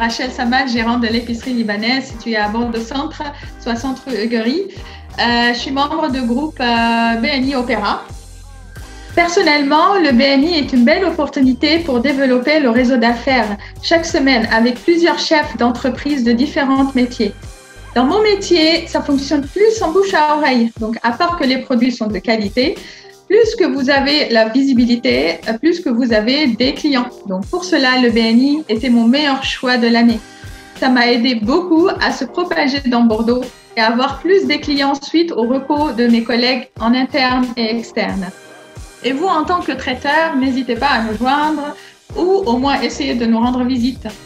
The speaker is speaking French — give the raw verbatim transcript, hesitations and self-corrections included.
Rachel Samad, gérante de l'épicerie libanaise située à Bordeaux-Centre, soixante rue Huguerie. Euh, je suis membre du groupe euh, B N I Opéra. Personnellement, le B N I est une belle opportunité pour développer le réseau d'affaires chaque semaine avec plusieurs chefs d'entreprises de différents métiers. Dans mon métier, ça fonctionne plus en bouche à oreille. Donc, à part que les produits sont de qualité, plus que vous avez la visibilité, plus que vous avez des clients. Donc, pour cela, le B N I était mon meilleur choix de l'année. Ça m'a aidé beaucoup à se propager dans Bordeaux et à avoir plus de clients suite au recours de mes collègues en interne et externe. Et vous, en tant que traiteur, n'hésitez pas à nous joindre ou au moins essayer de nous rendre visite.